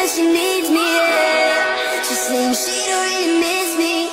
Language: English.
she needs me, yeah. She's saying she don't really miss me.